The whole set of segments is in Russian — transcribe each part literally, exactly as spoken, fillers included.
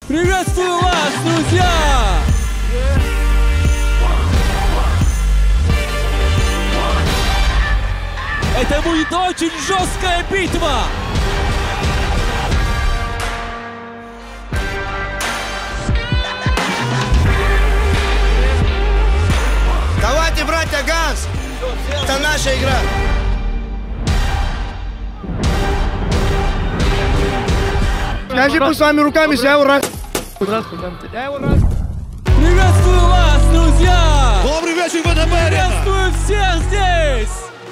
Приветствую вас, друзья! Это будет очень жесткая битва! Давайте, братья, газ! Это наша игра! Скажи пусть своими руками, я его раз... Я его раз... Приветствую вас, друзья! Добрый вечер, ВТБ! Приветствую всех здесь!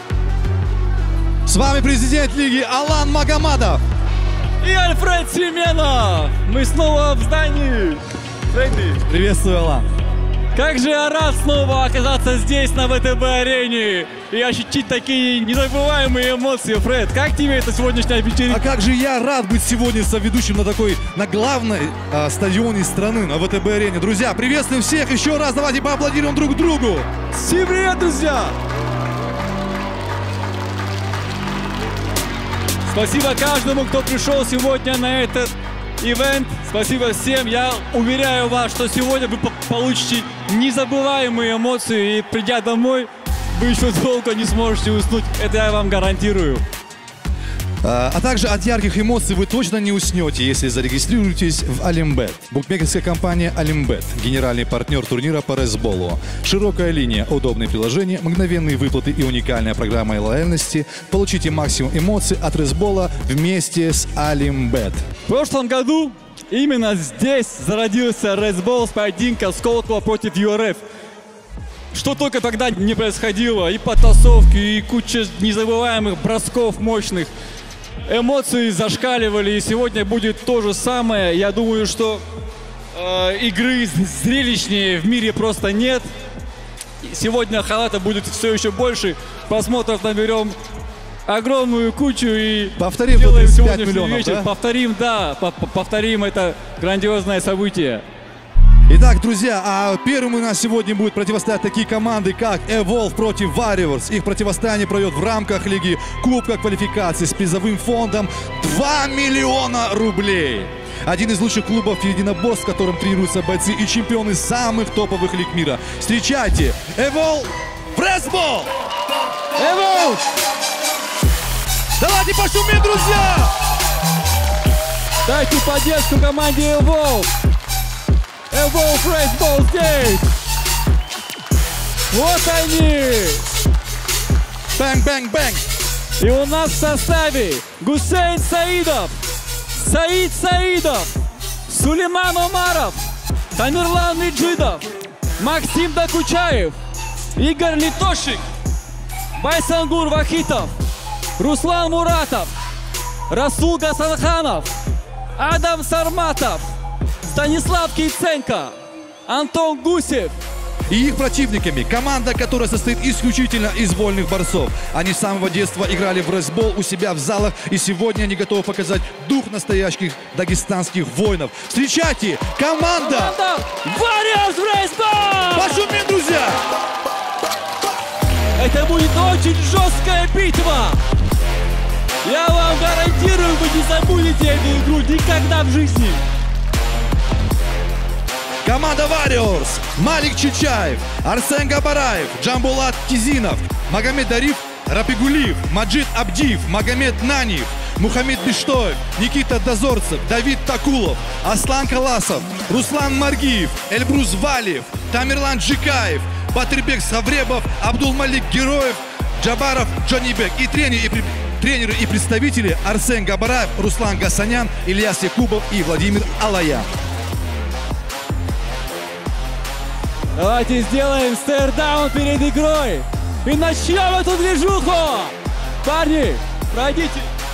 С вами президент лиги Алан Магомадов. И Альфред Семенов! Мы снова в здании! Фредди! Приветствую, Алан. Как же я рад снова оказаться здесь, на ВТБ-арене, и ощутить такие незабываемые эмоции. Фред, как тебе эта сегодняшняя вечеринка? А как же я рад быть сегодня соведущим на такой, на главной а, стадионе страны, на ВТБ-арене. Друзья, приветствуем всех еще раз, давайте поаплодируем друг другу. Всем привет, друзья! Спасибо каждому, кто пришел сегодня на этот ивент. Спасибо всем. Я уверяю вас, что сегодня вы получите незабываемые эмоции. И придя домой, вы еще долго не сможете уснуть. Это я вам гарантирую. А, а также от ярких эмоций вы точно не уснете, если зарегистрируетесь в Алимбет. Букмекерская компания Алимбет, генеральный партнер турнира по ресболу. Широкая линия, удобные приложения, мгновенные выплаты и уникальная программа лояльности. Получите максимум эмоций от ресбола вместе с Алимбет. В прошлом году именно здесь зародился ресбол с поединка Сколково против ю ар эф. Что только тогда не происходило. И потасовки, и куча незабываемых бросков мощных. Эмоции зашкаливали, и сегодня будет то же самое. Я думаю, что э, игры зрелищнее в мире просто нет. Сегодня халата будет все еще больше. Просмотров наберем огромную кучу и повторим сделаем тридцать пять сегодняшний миллионов, вечер. да? Повторим, да, повторим это грандиозное событие. Итак, друзья, а первым у нас сегодня будет противостоять такие команды, как Evolve против Warriors. Их противостояние пройдет в рамках Лиги Кубка квалификации с призовым фондом два миллиона рублей. Один из лучших клубов единоборств, в котором тренируются бойцы и чемпионы самых топовых лиг мира. Встречайте, Evolve Ресбол! Evolve! Давайте пошумим, друзья! Дайте поддержку команде Evolve! Evolve Ресбол здесь! Вот они! Бэнг-бэнг-бэнг! И у нас в составе Гусейн Саидов, Саид Саидов, Сулейман Омаров, Тамирлан Меджидов, Максим Докучаев, Игорь Литошик, Байсангур Вахитов, Руслан Муратов, Расул Гасанханов, Адам Сарматов, Станислав Киценко, Антон Гусев. И их противниками команда, которая состоит исключительно из вольных борцов. Они с самого детства играли в ресбол у себя в залах, и сегодня они готовы показать дух настоящих дагестанских воинов. Встречайте, команда Warriors Ресбол! Пошумим, друзья! Это будет очень жесткая битва! Я вам гарантирую, вы не забудете эту игру никогда в жизни! Команда Warriors. Малик Чичаев, Арсен Габараев, Джамбулат Кизинов, Магомед Ариф Рапигулиев, Маджид Абдиев, Магомед Наниев, Мухаммед Биштоев, Никита Дозорцев, Давид Такулов, Аслан Каласов, Руслан Маргиев, Эльбрус Валиев, Тамирлан Джикаев, Батырбек Савребов, Абдулмалик Героев, Джабаров Джонибек и тренеры и, тренеры и представители Арсен Габараев, Руслан Гасанян, Ильяс Якубов и Владимир Алая. Давайте сделаем стейрдаун перед игрой и начнем эту движуху! Парни, пройдите!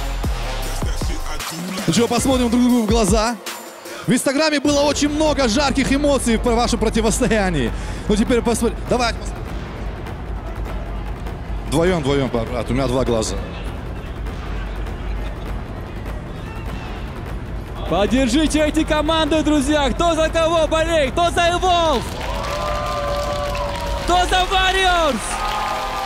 Ну что, посмотрим друг другу в глаза. В Инстаграме было очень много жарких эмоций по вашем противостоянии. Ну теперь посмотрим. Давайте посмотрим. Вдвоем, вдвоем, брат, у меня два глаза. Поддержите эти команды, друзья! Кто за кого болеет? Кто за Evolve? Кто за Warriors?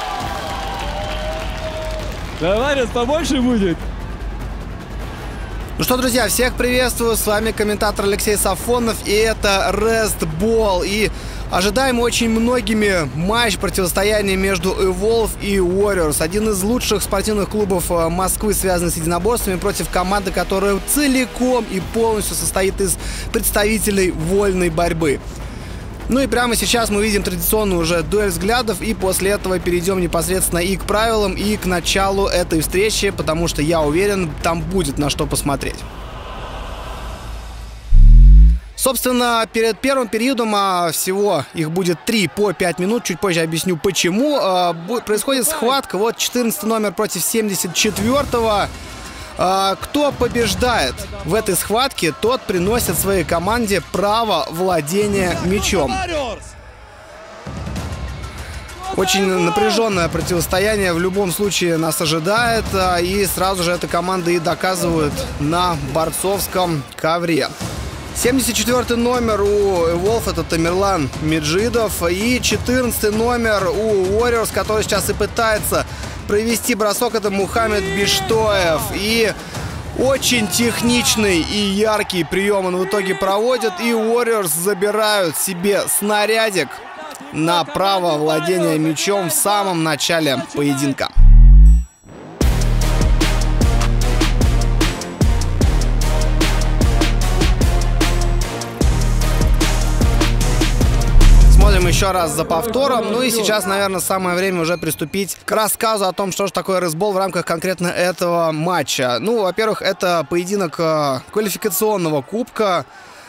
За Warriors побольше будет? Ну что, друзья, всех приветствую, с вами комментатор Алексей Сафонов, и это Restball, и ожидаем очень многими матч противостояния между Evolve и Warriors, один из лучших спортивных клубов Москвы, связанный с единоборствами, против команды, которая целиком и полностью состоит из представителей вольной борьбы. Ну и прямо сейчас мы видим традиционную уже дуэль взглядов, и после этого перейдем непосредственно и к правилам, и к началу этой встречи, потому что я уверен, там будет на что посмотреть. Собственно, перед первым периодом, а всего их будет три по пять минут, чуть позже объясню почему, происходит схватка, вот четырнадцатый номер против семьдесят четвёртого. Кто побеждает в этой схватке, тот приносит своей команде право владения мячом. Очень напряженное противостояние в любом случае нас ожидает, и сразу же эта команда и доказывает на борцовском ковре. семьдесят четвёртый номер у Evolve — это Тамерлан Меджидов, и четырнадцатый номер у Warriors, который сейчас и пытается провести бросок, это Мухаммед Биштоев. И очень техничный и яркий прием он в итоге проводит, и Warriors забирают себе снарядик на право владения мячом в самом начале поединка. Смотрим еще раз за повтором. Ну и сейчас, наверное, самое время уже приступить к рассказу о том, что же такое Restball в рамках конкретно этого матча. Ну, во-первых, это поединок квалификационного кубка.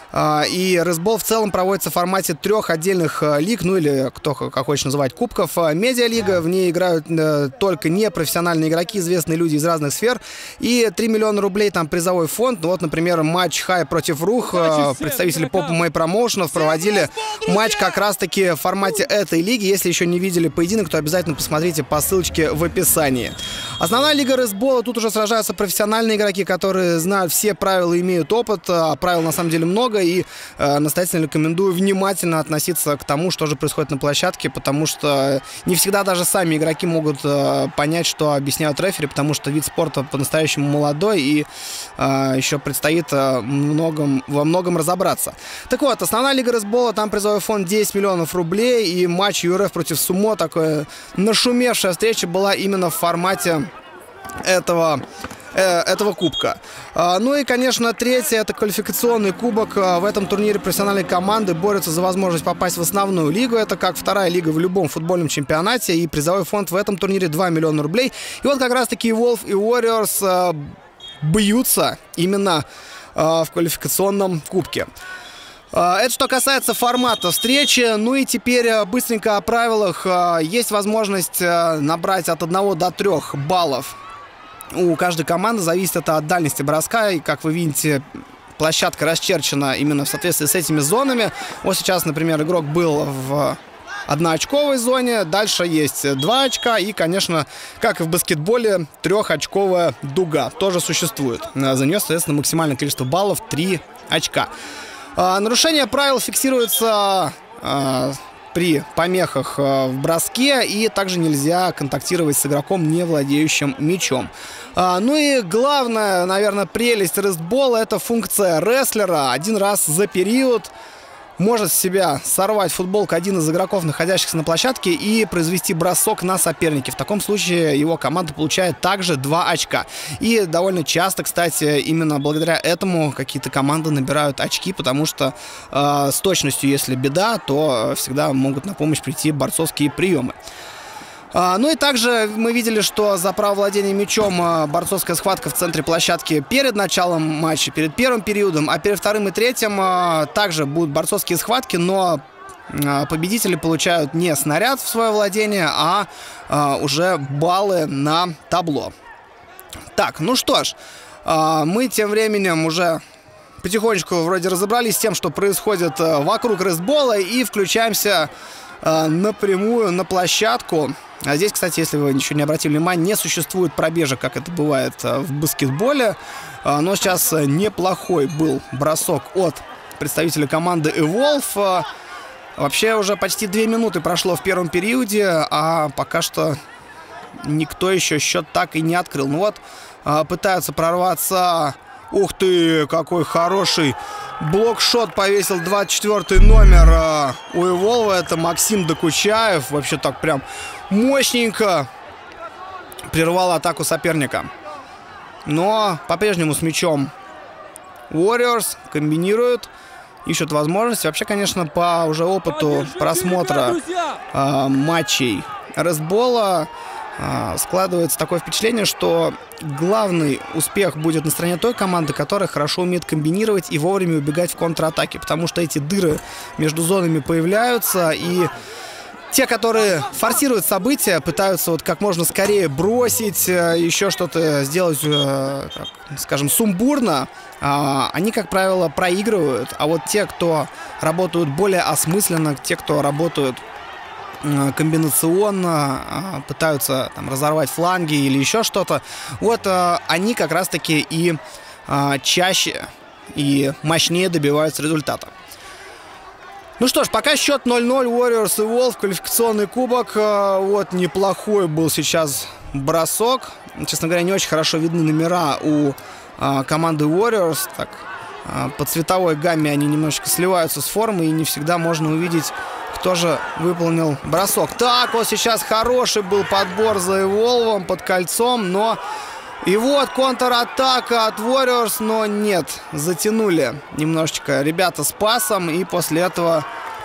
И Restball в целом проводится в формате трех отдельных лиг, ну или кто как хочет называть, кубков. Медиалига, в ней играют только непрофессиональные игроки, известные люди из разных сфер. И три миллиона рублей там призовой фонд. Вот, например, матч Хай против Рух. Представители Pop эм эм а промоушенов проводили матч как раз-таки в формате этой лиги. Если еще не видели поединок, то обязательно посмотрите по ссылочке в описании. Основная лига Restball, тут уже сражаются профессиональные игроки, которые знают все правила и имеют опыт. А правил на самом деле много. И э, настоятельно рекомендую внимательно относиться к тому, что же происходит на площадке, потому что не всегда даже сами игроки могут э, понять, что объясняют рефери, потому что вид спорта по-настоящему молодой, и э, еще предстоит э, многом, во многом разобраться. Так вот, основная лига Restball, там призовой фонд десять миллионов рублей, и матч ю эр эф против Сумо, такая нашумевшая встреча была именно в формате этого этого кубка. Ну и, конечно, третье — это квалификационный кубок. В этом турнире профессиональные команды борются за возможность попасть в основную лигу. Это как вторая лига в любом футбольном чемпионате, и призовой фонд в этом турнире два миллиона рублей. И вот как раз-таки Evolve и Warriors бьются именно в квалификационном кубке. Это что касается формата встречи. Ну и теперь быстренько о правилах. Есть возможность набрать от одного до трёх баллов у каждой команды, зависит это от дальности броска, и, как вы видите, площадка расчерчена именно в соответствии с этими зонами. Вот сейчас, например, игрок был в одноочковой зоне, дальше есть два очка, и, конечно, как и в баскетболе, трехочковая дуга тоже существует. За нее, соответственно, максимальное количество баллов — три очка. Нарушение правил фиксируется при помехах в броске, и также нельзя контактировать с игроком, не владеющим мячом. Ну и главная, наверное, прелесть Restball — это функция рестлера. Один раз за период может с себя сорвать футболку один из игроков, находящихся на площадке, и произвести бросок на соперника. В таком случае его команда получает также два очка. И довольно часто, кстати, именно благодаря этому какие-то команды набирают очки, потому что э, с точностью, если беда, то всегда могут на помощь прийти борцовские приемы. Ну и также мы видели, что за право владения мячом борцовская схватка в центре площадки перед началом матча, перед первым периодом, а перед вторым и третьим также будут борцовские схватки, но победители получают не снаряд в свое владение, а уже баллы на табло. Так, ну что ж, мы тем временем уже потихонечку вроде разобрались с тем, что происходит вокруг Restball, и включаемся напрямую на площадку. А здесь, кстати, если вы еще не обратили внимания, не существует пробежек, как это бывает в баскетболе. Но сейчас неплохой был бросок от представителя команды Evolve. Вообще уже почти две минуты прошло в первом периоде, а пока что никто еще счет так и не открыл. Ну вот, пытаются прорваться Ух ты, какой хороший блокшот повесил двадцать четвёртый номер э, у Evolve. Это Максим Докучаев. Вообще так прям мощненько прервал атаку соперника. Но по-прежнему с мячом Warriors комбинируют, ищут возможность. Вообще, конечно, по уже опыту просмотра э, матчей Резбола э, складывается такое впечатление, что главный успех будет на стороне той команды, которая хорошо умеет комбинировать и вовремя убегать в контратаке. Потому что эти дыры между зонами появляются, и те, которые форсируют события, пытаются вот как можно скорее бросить, еще что-то сделать, так, скажем, сумбурно, они, как правило, проигрывают. А вот те, кто работают более осмысленно, те, кто работают комбинационно, пытаются там разорвать фланги или еще что-то, вот они как раз-таки и чаще и мощнее добиваются результата. Ну что ж, пока счет ноль-ноль, Warriors и Evolve, квалификационный кубок. Вот неплохой был сейчас бросок. Честно говоря, не очень хорошо видны номера у а, команды Warriors. Так, а, по цветовой гамме они немножечко сливаются с формой, и не всегда можно увидеть, кто же выполнил бросок. Так, вот сейчас хороший был подбор за Evolve под кольцом, но... И вот контратака от Warriors, но нет, затянули немножечко ребята с пасом, и после этого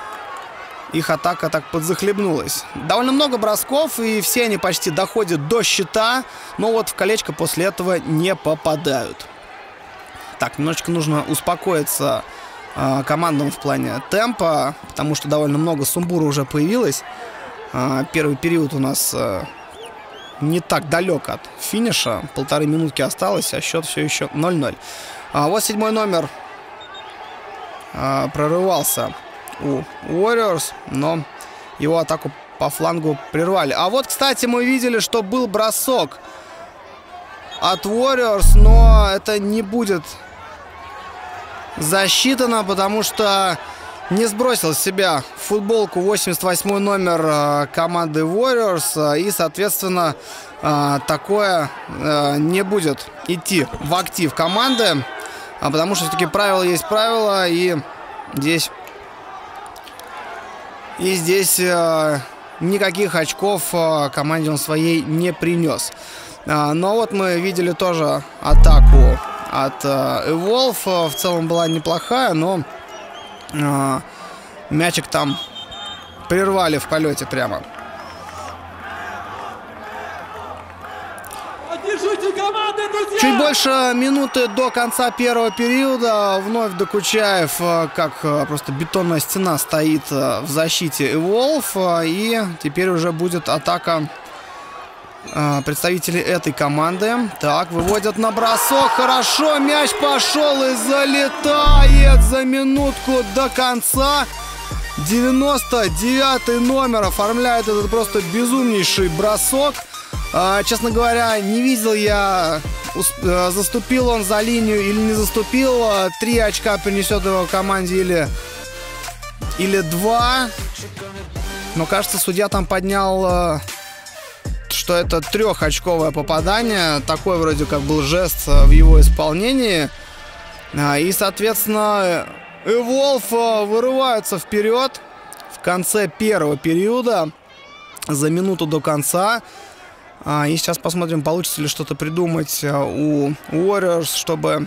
их атака так подзахлебнулась. Довольно много бросков, и все они почти доходят до щита, но вот в колечко после этого не попадают. Так, немножечко нужно успокоиться э, командам в плане темпа, потому что довольно много сумбура уже появилось. Э, первый период у нас... Э, не так далек от финиша. Полторы минутки осталось, а счет все еще ноль-ноль. А вот седьмой номер а, прорывался у Warriors, но его атаку по флангу прервали. А вот, кстати, мы видели, что был бросок от Warriors, но это не будет засчитано, потому что не сбросил с себя футболку восемьдесят восьмой номер э, команды Warriors. И, соответственно, э, такое э, не будет идти в актив команды. А потому что все-таки правило есть правило. И здесь, и здесь э, никаких очков э, команде он своей не принес. Э, но вот мы видели тоже атаку от э, Evolve. В целом была неплохая, но... мячик там прервали в полете прямо. Чуть больше минуты до конца первого периода. Вновь Докучаев, как просто бетонная стена, стоит в защите Evolve. И теперь уже будет атака представители этой команды. Так, выводят на бросок. Хорошо, мяч пошел и залетает за минутку до конца. девяносто девятый номер оформляет этот просто безумнейший бросок. А, честно говоря, не видел я, заступил он за линию или не заступил. Три очка принесет его команде или, или два. Но, кажется, судья там поднял... что это трехочковое попадание. Такой вроде как был жест в его исполнении. И, соответственно, Evolve вырываются вперед в конце первого периода за минуту до конца. И сейчас посмотрим, получится ли что-то придумать у Warriors, чтобы,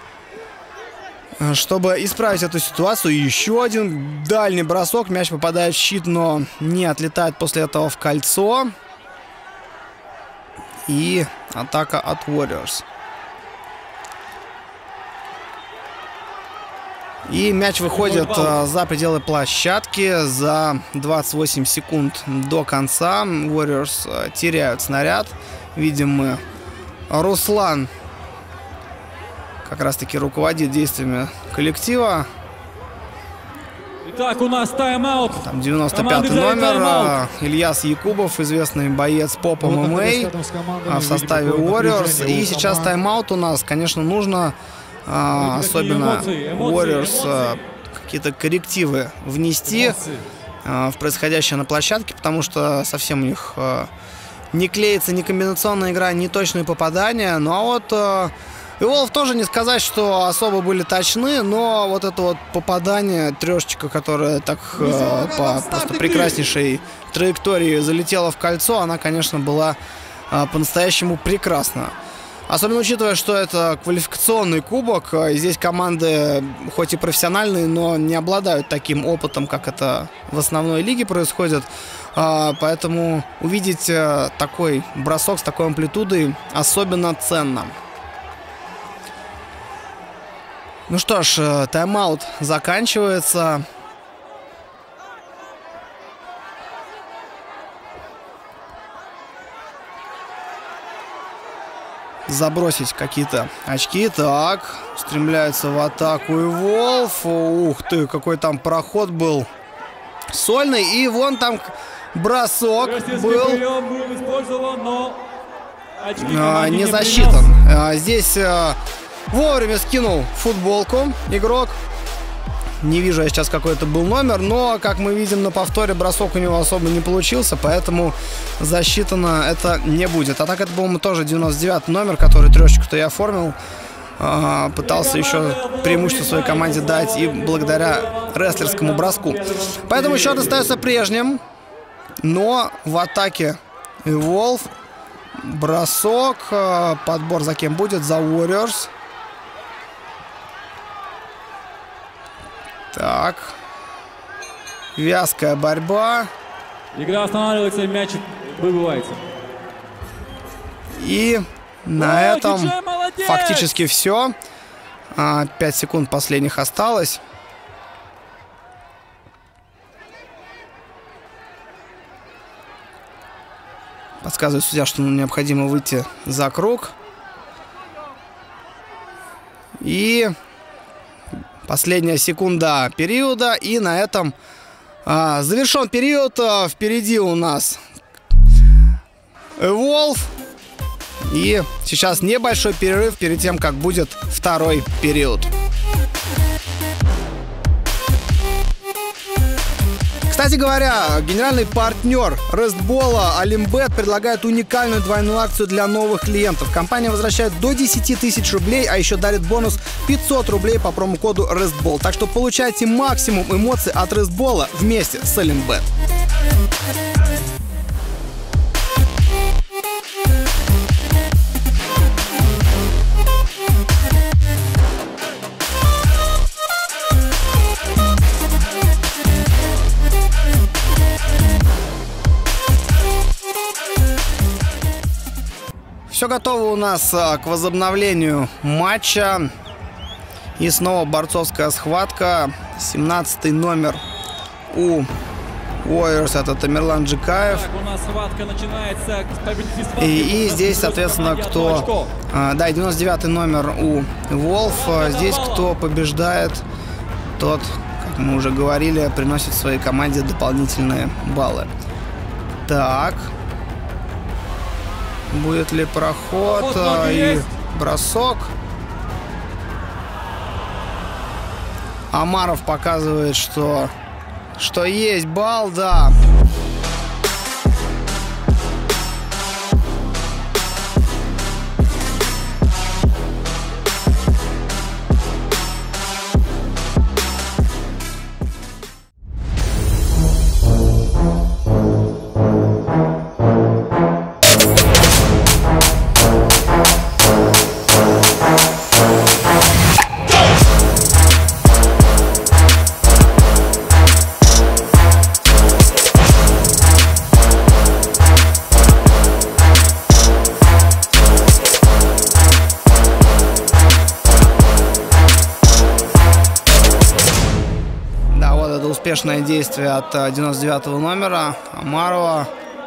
чтобы исправить эту ситуацию. Еще один дальний бросок. Мяч попадает в щит, но не отлетает после этого в кольцо. И атака от Warriors. И мяч выходит а, за пределы площадки за двадцать восемь секунд до конца. Warriors а, теряют снаряд. Видим мы, Руслан как раз-таки руководит действиями коллектива. Итак, у нас тайм-аут. Там девяносто пятый номер, а, Ильяс Якубов, известный боец поп эм эм а, в составе Warriors. И сейчас тайм-аут у нас, конечно, нужно... А, особенно Warriors а, какие-то коррективы внести а, в происходящее на площадке, потому что совсем у них а, не клеится ни комбинационная игра, ни точные попадания. Ну а вот а, Evolve тоже не сказать, что особо были точны, но вот это вот попадание, трешечка, которая так э, по просто прекраснейшей траектории залетела в кольцо, она, конечно, была э, по-настоящему прекрасна. Особенно учитывая, что это квалификационный кубок, и здесь команды, хоть и профессиональные, но не обладают таким опытом, как это в основной лиге происходит. Поэтому увидеть такой бросок с такой амплитудой особенно ценно. Ну что ж, тайм-аут заканчивается. Забросить какие-то очки. Так, стремляется в атаку Evolve. Ух ты, какой там проход был сольный. И вон там бросок был. А, не засчитан. А, здесь а, вовремя скинул футболку игрок. Не вижу я сейчас, какой это был номер, но, как мы видим на повторе, бросок у него особо не получился, поэтому засчитано это не будет. А так это, по-моему, тоже девяносто девятый номер, который трешечку-то я оформил. А, пытался еще преимущество своей команде дать и благодаря рестлерскому броску. Поэтому счет остается прежним, но в атаке Evolve бросок, подбор за кем будет? За Warriors. Так. Вязкая борьба. Игра останавливается, мяч выбывается. И на этом фактически все. пять секунд последних осталось. Подсказывает судья, что необходимо выйти за круг. И последняя секунда периода. И на этом а, завершен период. А, впереди у нас Evolve. И сейчас небольшой перерыв перед тем, как будет второй период. Кстати говоря, генеральный партнер рестбола Олимбет предлагает уникальную двойную акцию для новых клиентов. Компания возвращает до десяти тысяч рублей, а еще дарит бонус пятьсот рублей по промокоду рестбол. Так что получайте максимум эмоций от рестбола вместе с Олимбет. Все готово у нас к возобновлению матча. И снова борцовская схватка. семнадцатый номер у Warriors. Это Тамерлан Джикаев. Так, у нас схватка начинается. И, и здесь, соответственно, кто... А, да, девяносто девятый номер у Evolve. Здесь кто побеждает, тот, как мы уже говорили, приносит своей команде дополнительные баллы. Так... Будет ли проход а, и бросок? Амаров показывает, что, что есть балл, да. Успешное действие от девяносто девятого номера Амарова.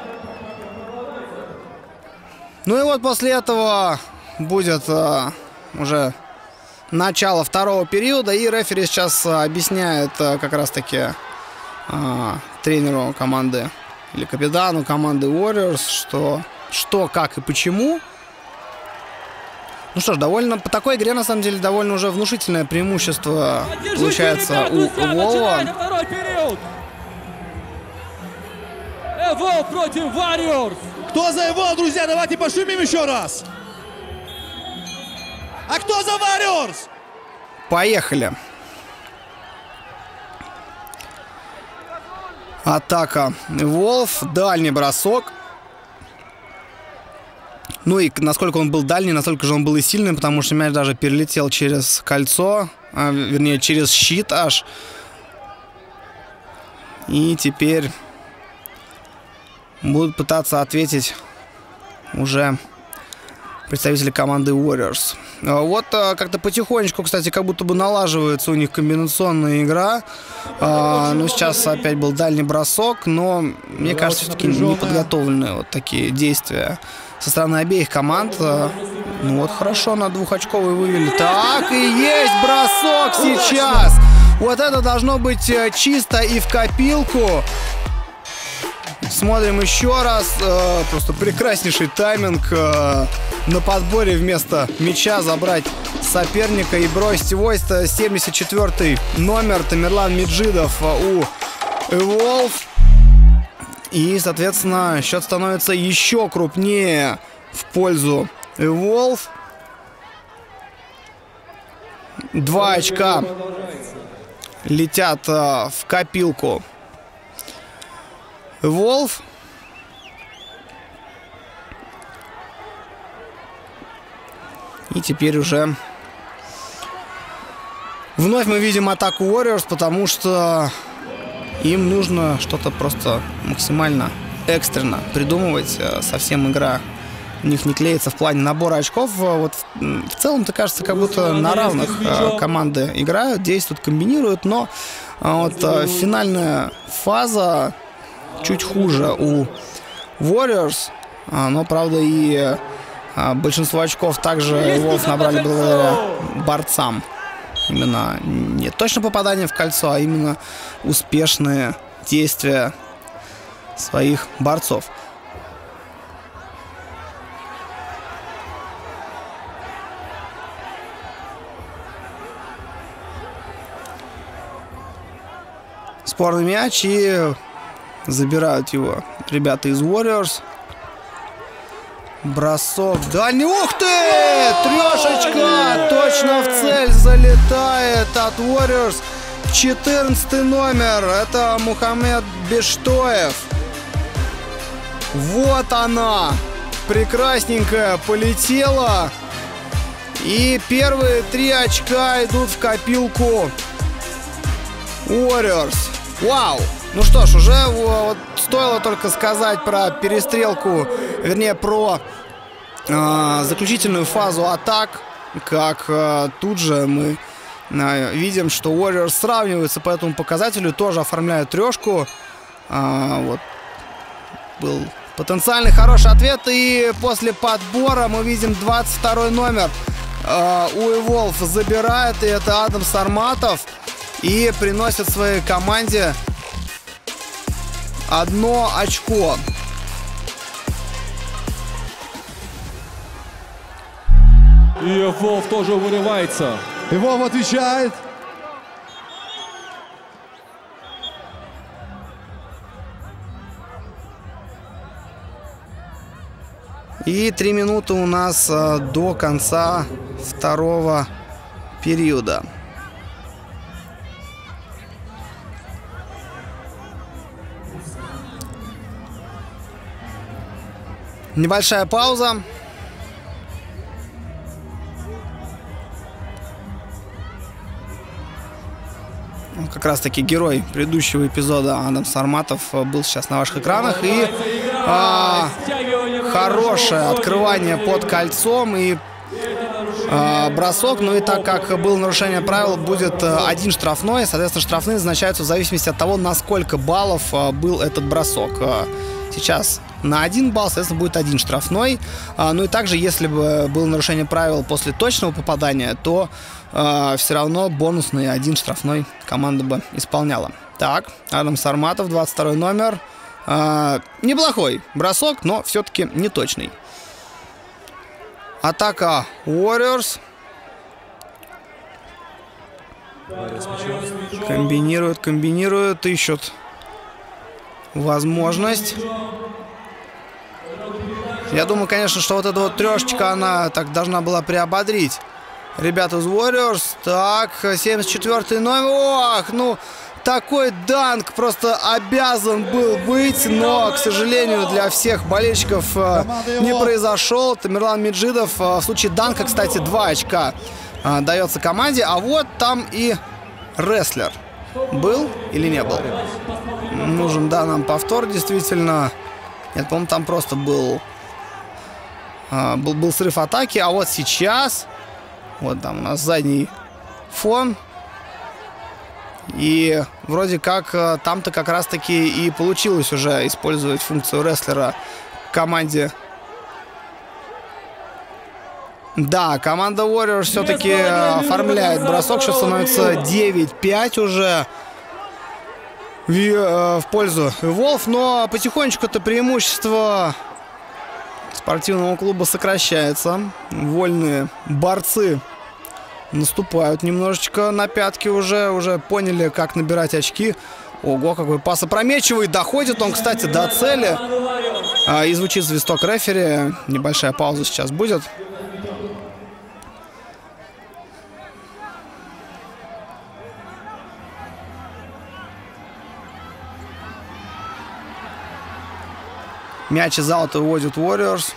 Ну и вот после этого будет а, уже начало второго периода. И рефери сейчас а, объясняет а, как раз таки а, тренеру команды или капитану команды Warriors, что, что, как и почему. Ну что ж, довольно по такой игре, на самом деле, довольно уже внушительное преимущество получается у Evolve. Evolve против Warriors. Кто за Evolve, друзья? Давайте пошумим еще раз. А кто за Warriors? Поехали. Атака Wolf, дальний бросок. Ну и насколько он был дальний, настолько же он был и сильный, потому что мяч даже перелетел через кольцо, а, вернее, через щит аж. И теперь будут пытаться ответить уже представители команды Warriors. Вот как-то потихонечку, кстати, как будто бы налаживается у них комбинационная игра. А, ну, сейчас опять был дальний бросок, но, мне кажется, все-таки неподготовленные вот такие действия со стороны обеих команд. Ну вот хорошо, на двухочковый вывели. Так, и есть бросок сейчас. Вот это должно быть чисто и в копилку. Смотрим еще раз. Просто прекраснейший тайминг на подборе вместо мяча забрать соперника и бросить его. семьдесят четвёртый номер Тамерлан Меджидов у Evolve. И, соответственно, счет становится еще крупнее в пользу Evolve. Два очка летят в копилку Evolve. И теперь уже вновь мы видим атаку Warriors, потому что им нужно что-то просто максимально экстренно придумывать. Совсем игра у них не клеится в плане набора очков. Вот в, в целом-то кажется, как будто на равных команды играют, действуют, комбинируют, но вот финальная фаза чуть хуже у Warriors, но, правда, и большинство очков также Wolves набрали благодаря борцам. Именно не точно попадание в кольцо, а именно успешные действия своих борцов. Спорный мяч, и забирают его ребята из Warriors. Бросок дальний. Ух ты! Трешечка! Точно в цель залетает от Warriors. четырнадцатый номер. Это Мухаммед Бештоев. Вот она. Прекрасненькая полетела. И первые три очка идут в копилку Warriors. Вау! Ну что ж, уже вот стоило только сказать про перестрелку, вернее, про э, заключительную фазу атак, как э, тут же мы э, видим, что Warriors сравниваются по этому показателю, тоже оформляют трешку. Э, вот был потенциальный хороший ответ, и после подбора мы видим двадцать второй номер э, у Evolve забирает, и это Адам Сарматов, и приносит своей команде одно очко. И Evolve тоже вырывается. Evolve отвечает. И три минуты у нас а, до конца второго периода. Небольшая пауза. Как раз таки герой предыдущего эпизода Адам Сарматов был сейчас на ваших экранах. И а, хорошее открывание под кольцом и а, бросок. Ну и так как было нарушение правил, будет один штрафной. Соответственно, штрафные назначаются в зависимости от того, на сколько баллов а, был этот бросок. Сейчас на один балл, соответственно, будет один штрафной. А, ну и также, если бы было нарушение правил после точного попадания, то а, все равно бонусный один штрафной команда бы исполняла. Так, Адам Сарматов, двадцать второй номер. А, неплохой бросок, но все-таки не точный. Атака Warriors. Комбинируют, комбинируют, ищут возможность. Я думаю, конечно, что вот эта вот трешечка, она так должна была приободрить ребята из Warriors. Так, семьдесят четвёртый номер. Ох, ну, такой данк просто обязан был быть, но, к сожалению, для всех болельщиков не произошел. Тамерлан Меджидов. В случае данка, кстати, два очка дается команде. А вот там и рестлер. Был или не был? Нужен, да, нам повтор, действительно. Нет, по-моему, там просто был, а, был, был срыв атаки. А вот сейчас, вот там у нас задний фон. И вроде как там-то как раз-таки и получилось уже использовать функцию рестлера в команде. Да, команда Warriors все-таки оформляет бросок. Сейчас становится девять пять уже в, в пользу Evolve. Но потихонечку это преимущество спортивного клуба сокращается. Вольные борцы наступают немножечко на пятки уже. Уже поняли, как набирать очки. Ого, какой пас опрометчивый. Доходит он, кстати, до цели. И звучит свисток рефери. Небольшая пауза сейчас будет. Мяч из аута выводит Warriors.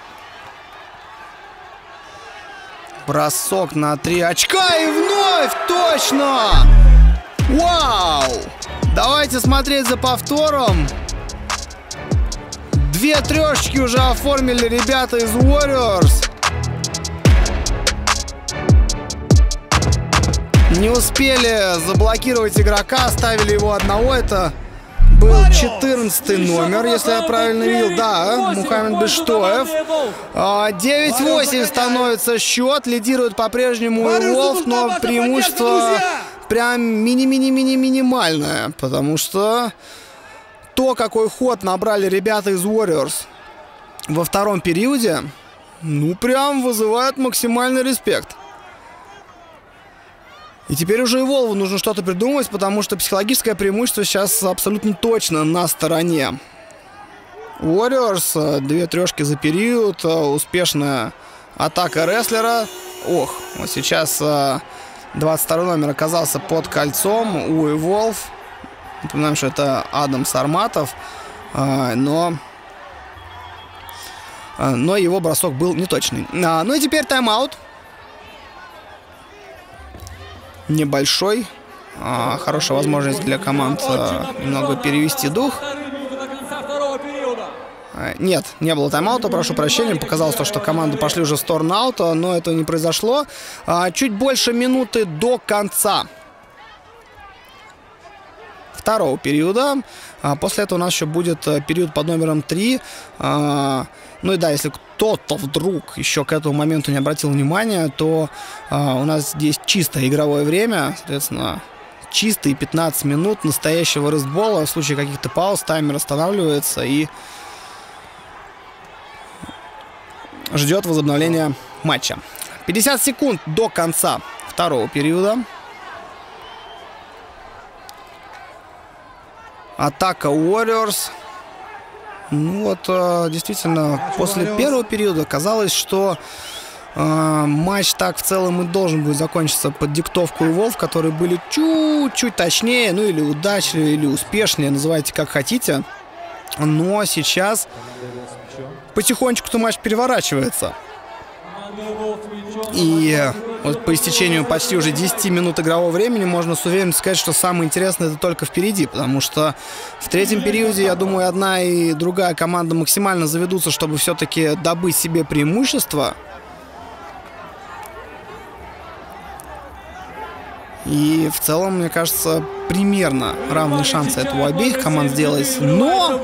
Бросок на три очка и вновь точно! Вау! Давайте смотреть за повтором. Две трешечки уже оформили ребята из Warriors. Не успели заблокировать игрока, оставили его одного. Это был четырнадцатый номер, если я правильно видел. Да, Мухаммед Биштоев. девять восемь становится счет. Лидирует по-прежнему Evolve, но преимущество прям мини-мини-мини-минимальное. Потому что то, какой ход набрали ребята из Warriors во втором периоде, ну прям вызывает максимальный респект. И теперь уже Evolve нужно что-то придумать, потому что психологическое преимущество сейчас абсолютно точно на стороне Warriors. Две трешки за период, успешная атака рестлера. Ох, вот сейчас двадцать второй номер оказался под кольцом у Evolve. Напоминаем, что это Адам Сарматов, но, но его бросок был неточный. Ну и теперь тайм-аут. Небольшой. А, хорошая возможность для команд а, немного перевести дух. А, нет, не было тайм-аута, прошу прощения. Показалось то, что команды пошли уже в сторону аута, но этого не произошло. А, чуть больше минуты до конца второго периода. А, после этого у нас еще будет период под номером три. А, ну и да, если кто-то вдруг еще к этому моменту не обратил внимания, то а, у нас здесь чистое игровое время. Соответственно, чистые пятнадцать минут настоящего рестбола. В случае каких-то пауз таймер останавливается и ждет возобновления матча. пятьдесят секунд до конца второго периода. Атака Warriors. Ну вот, действительно, после первого периода казалось, что э, матч так в целом и должен будет закончиться под диктовку Evolve, которые были чуть-чуть точнее, ну или удачливее, или успешнее, называйте как хотите. Но сейчас потихонечку-то матч переворачивается. И вот по истечению почти уже десяти минут игрового времени можно с уверенностью сказать, что самое интересное это только впереди. Потому что в третьем периоде, я думаю, одна и другая команда максимально заведутся, чтобы все-таки добыть себе преимущество. И в целом, мне кажется, примерно равные шансы это у обеих команд сделать. Но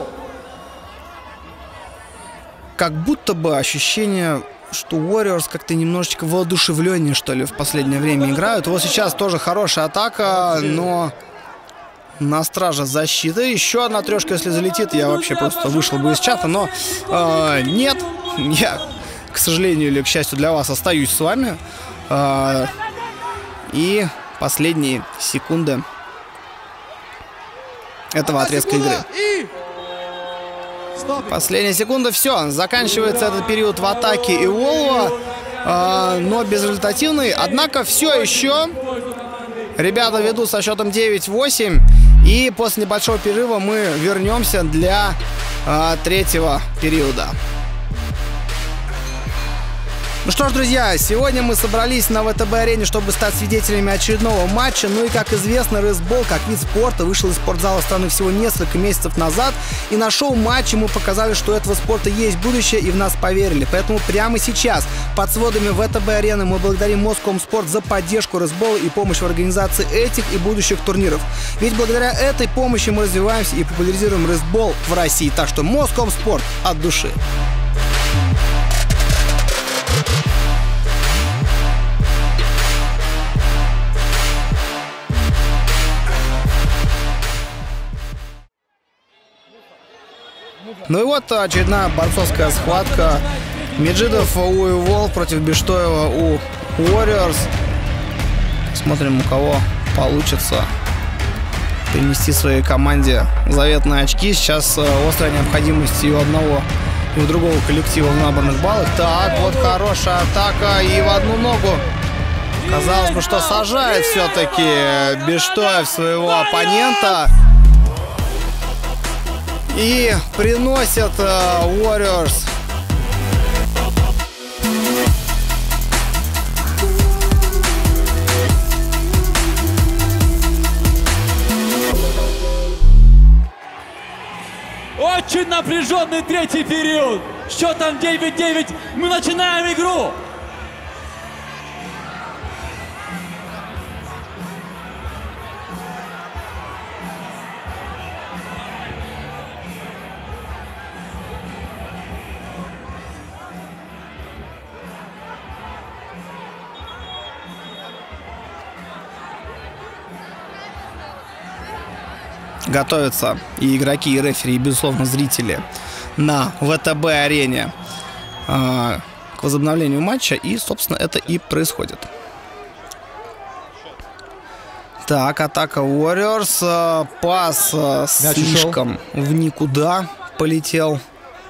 как будто бы ощущение, что Warriors как-то немножечко воодушевленнее, что ли, в последнее время играют. Вот сейчас тоже хорошая атака, но на страже защиты. Еще одна трешка, если залетит, я вообще просто вышел бы из чата. Но э, нет, я, к сожалению или к счастью для вас, остаюсь с вами. Э, и последние секунды этого отрезка игры. Последняя секунда, все, заканчивается этот период в атаке Evolve. э, но безрезультативный. Однако все еще ребята ведут со счетом девять восемь. И после небольшого перерыва мы вернемся для э, третьего периода. Ну что ж, друзья, сегодня мы собрались на ВТБ-арене, чтобы стать свидетелями очередного матча. Ну и, как известно, ресбол как вид спорта вышел из спортзала страны всего несколько месяцев назад. И на шоу-матче мы показали, что у этого спорта есть будущее, и в нас поверили. Поэтому прямо сейчас под сводами ВТБ-арены мы благодарим Москомспорт за поддержку ресбола и помощь в организации этих и будущих турниров. Ведь благодаря этой помощи мы развиваемся и популяризируем ресбол в России. Так что Москомспорт от души. Ну и вот очередная борцовская схватка. Меджидов у Evolve против Биштоева у Warriors. Смотрим, у кого получится принести своей команде заветные очки. Сейчас острая необходимость и у одного, и у другого коллектива в набранных баллах. Так, вот хорошая атака и в одну ногу. Казалось бы, что сажает все-таки Биштоев своего оппонента. И приносят uh, Warriors очень напряженный третий период. Счетом девять девять мы начинаем игру. готовятся и игроки, и рефери, и, безусловно, зрители на ВТБ-арене э, к возобновлению матча. И, собственно, это и происходит. Так, атака Warriors. Э, пас э, слишком в никуда полетел.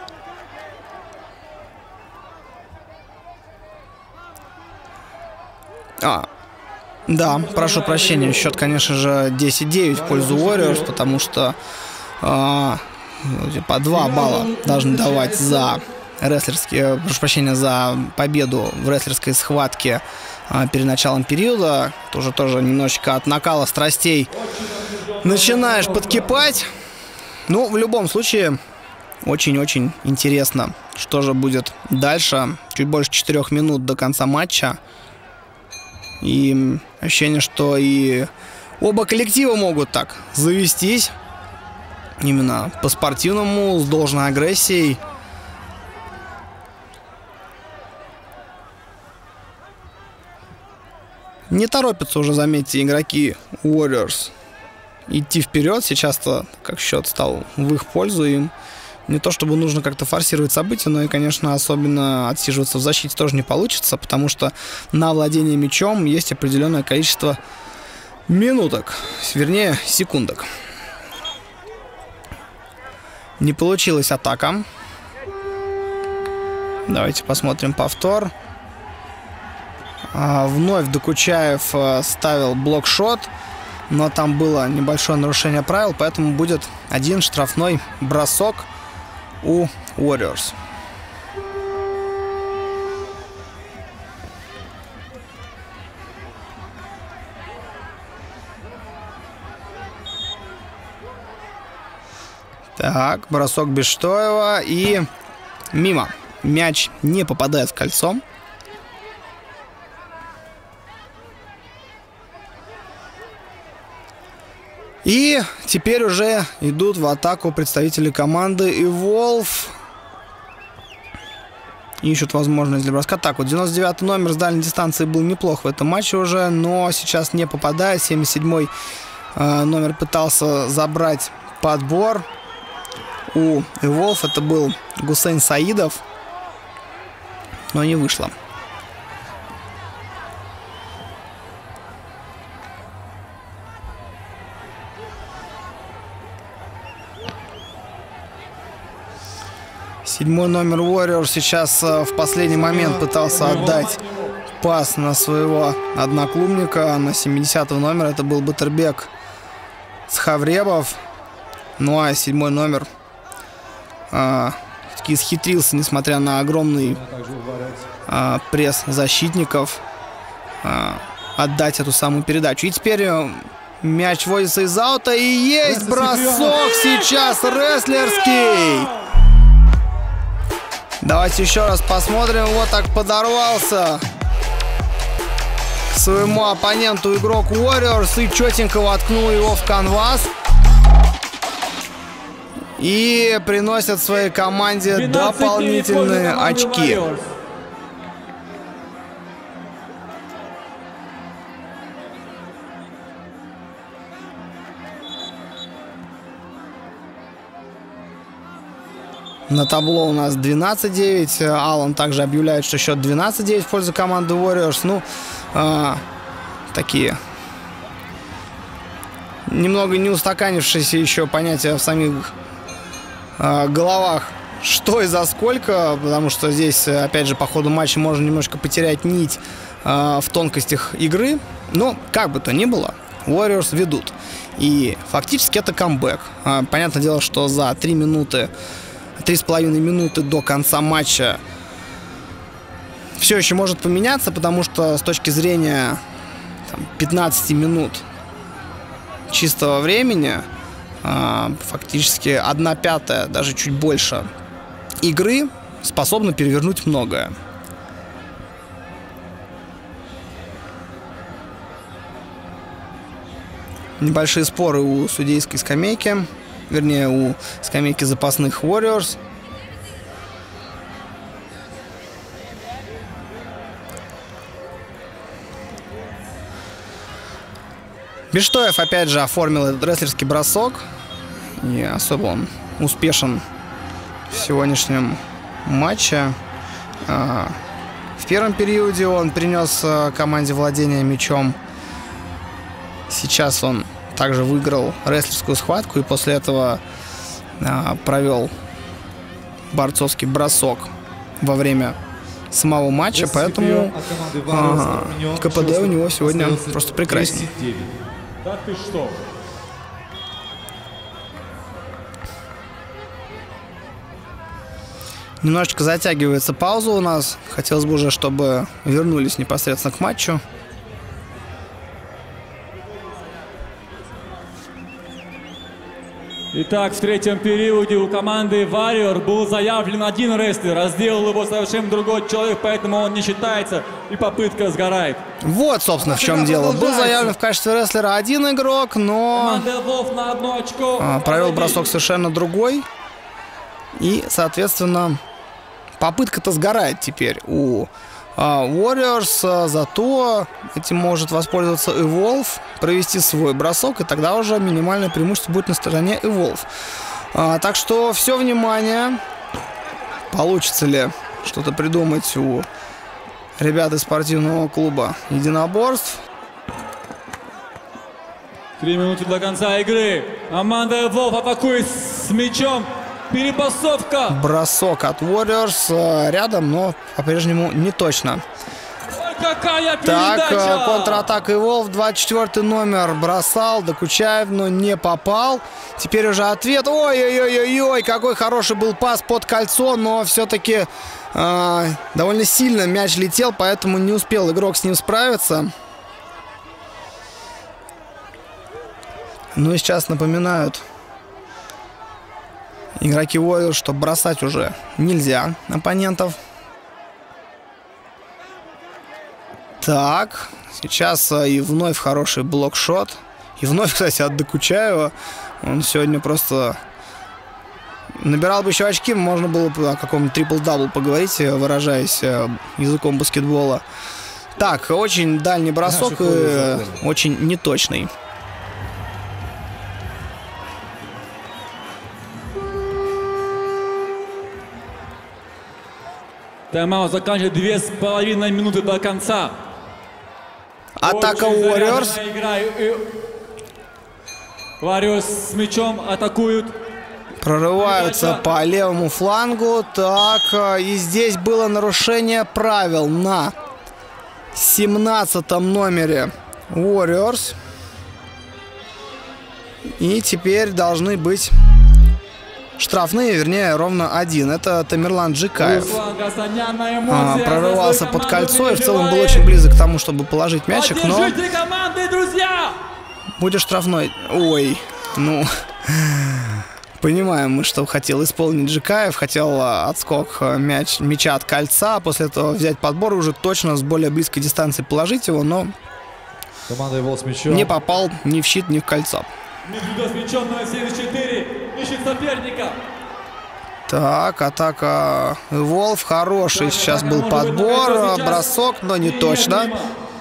А, да, прошу прощения, счет, конечно же, десять девять в пользу Warriors, потому что э, по два балла должны давать за рестлерские, прошу прощения, за победу в рестлерской схватке э, перед началом периода. Тоже тоже немножечко от накала страстей начинаешь подкипать. Ну, в любом случае, очень-очень интересно, что же будет дальше. Чуть больше четырех минут до конца матча. И ощущение, что и оба коллектива могут так завестись. Именно по-спортивному, с должной агрессией. Не торопятся уже, заметьте, игроки Warriors идти вперед. Сейчас-то, как счет стал в их пользу, им не то чтобы нужно как-то форсировать события, но и, конечно, особенно отсиживаться в защите тоже не получится, потому что на владение мячом есть определенное количество минуток, вернее, секундок. Не получилась атака. Давайте посмотрим повтор. А, вновь Докучаев ставил блокшот, но там было небольшое нарушение правил, поэтому будет один штрафной бросок у Warriors. Так, бросок Биштоева и мимо. Мяч не попадает в кольцо. И теперь уже идут в атаку представители команды Evolve. Ищут возможность для броска. Так, вот девяносто девятый номер с дальней дистанции был неплох в этом матче уже, но сейчас не попадает. семьдесят седьмой э, номер пытался забрать подбор у Evolve. Это был Гусейн Саидов, но не вышло. Седьмой номер Warriors сейчас в последний момент пытался отдать пас на своего одноклубника, на семидесятого номер. Это был Батырбек Цхавребов. Ну а седьмой номер а, таки исхитрился, несмотря на огромный а, пресс защитников, а, отдать эту самую передачу. И теперь мяч вводится из аута. И есть бросок сейчас рестлерский. Давайте еще раз посмотрим. Вот так подорвался к своему оппоненту игрок Warriors и четенько воткнул его в канвас. И приносят своей команде дополнительные очки. На табло у нас двенадцать девять. Алан также объявляет, что счет двенадцать девять в пользу команды Warriors. Ну, э, такие немного не устаканившиеся еще понятия в самих э, головах, что и за сколько, потому что здесь, опять же, по ходу матча можно немножко потерять нить э, в тонкостях игры. Но, как бы то ни было, Warriors ведут. И фактически это камбэк. Э, понятное дело, что за три минуты Три с половиной минуты до конца матча все еще может поменяться, потому что с точки зрения там, пятнадцати минут чистого времени э, фактически одна пятая, даже чуть больше игры способна перевернуть многое. Небольшие споры у судейской скамейки. Вернее, у скамейки запасных Warriors. Бештоев опять же оформил этот рестлерский бросок. И особо он успешен в сегодняшнем матче. В первом периоде он принес команде владение мячом. Сейчас он также выиграл рестлерскую схватку и после этого а, провел борцовский бросок во время самого матча, поэтому а, КПД у него сегодня просто прекрасен. Да ты что? Немножечко затягивается пауза у нас. Хотелось бы уже, чтобы вернулись непосредственно к матчу. Итак, в третьем периоде у команды Warrior был заявлен один рестлер, а сделал его совершенно другой человек, поэтому он не считается и попытка сгорает. Вот, собственно, в чем дело. Был заявлен в качестве рестлера один игрок, но на одно очко провел бросок совершенно другой. И, соответственно, попытка-то сгорает теперь у Warriors, зато этим может воспользоваться Evolve, провести свой бросок, и тогда уже минимальное преимущество будет на стороне Evolve. А, так что все внимание. Получится ли что-то придумать у ребят из спортивного клуба единоборств? Три минуты до конца игры. Команда Evolve атакует с мячом. Перепасовка. Бросок от Warriors рядом, но по-прежнему не точно. Ой, какая так, передача! контратака Evolve, двадцать четвёртый номер бросал, Докучаев, но не попал. Теперь уже ответ. Ой-ой-ой-ой, какой хороший был пас под кольцо, но все-таки э, довольно сильно мяч летел, поэтому не успел игрок с ним справиться. Ну и сейчас напоминают игроки Warriors, что бросать уже нельзя оппонентов. Так, сейчас и вновь хороший блокшот. И вновь, кстати, от Докучаева. Он сегодня просто набирал бы еще очки. Можно было бы о каком-нибудь трипл-дабл поговорить, выражаясь языком баскетбола. Так, очень дальний бросок и очень неточный. Тайм-аут заканчивает две с половиной минуты до конца. Атака Warriors. Warriors с мячом атакуют. Прорываются по левому флангу. Так, и здесь было нарушение правил на семнадцатом номере Warriors. И теперь должны быть штрафные, вернее, ровно один. Это Тамерлан Джикаев. А, прорывался под кольцо и в целом был очень близок к тому, чтобы положить мячик, но... Будет штрафной. Ой, ну... Понимаем мы, что хотел исполнить Джикаев. Хотел отскок мяч, мяча от кольца. После этого взять подбор и уже точно с более близкой дистанции положить его, но... Не попал ни в щит, ни в кольцо. Так, атака Волф. Хороший сейчас был подбор. Бросок, но не точно.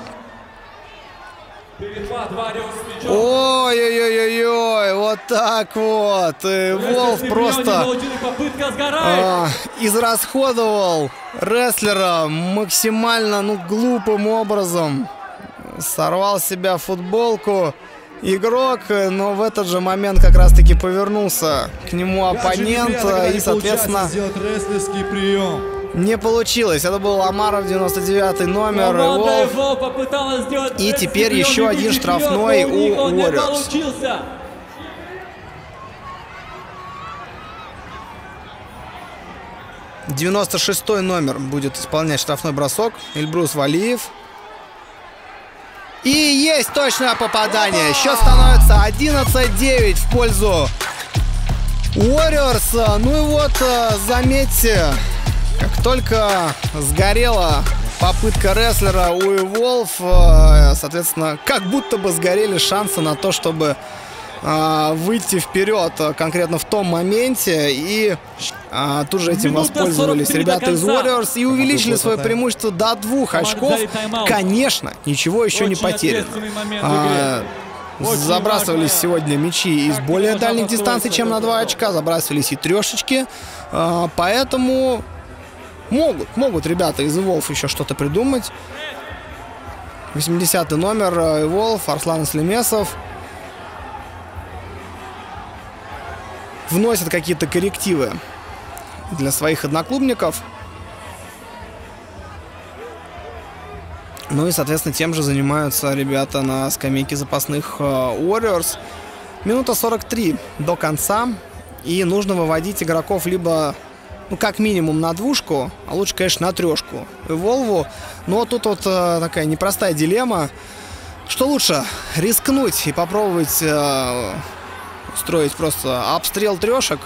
Ой-ой-ой-ой, вот так вот. И Волф просто а, израсходовал рестлера максимально, ну, глупым образом. Сорвал с себя футболку игрок, но в этот же момент как раз-таки повернулся к нему оппонент, и, соответственно, не получилось. Это был Омаров, девяносто девятый номер, Волф. И теперь еще один штрафной у Warriors. девяносто шестой номер будет исполнять штрафной бросок. Эльбрус Валиев. И есть точное попадание. Счет становится одиннадцать девять в пользу Warriors. Ну и вот, заметьте, как только сгорела попытка рестлера у Evolve, соответственно, как будто бы сгорели шансы на то, чтобы а, выйти вперед конкретно в том моменте. И а, тут же этим воспользовались ребята из Warriors и увеличили свое преимущество до двух очков. Конечно, ничего еще не потеряно. А, забрасывались сегодня мячи из более дальних дистанций, чем на два очка. Забрасывались и трешечки. А, поэтому могут, могут ребята из Evolve еще что-то придумать. восьмидесятый номер Evolve, Арслан Слемесов. Вносят какие-то коррективы для своих одноклубников. Ну и, соответственно, тем же занимаются ребята на скамейке запасных Warriors. Минута сорок три до конца. И нужно выводить игроков либо, ну, как минимум на двушку, а лучше, конечно, на трешку Evolve. Но тут вот такая непростая дилемма. Что лучше, рискнуть и попробовать э, строить просто обстрел трешек